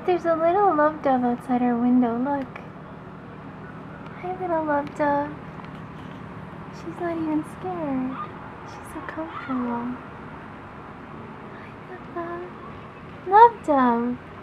There's a little love dove outside our window, look. Hi, little love dove. She's not even scared. She's so comfortable. Hi, love dove. Love dove.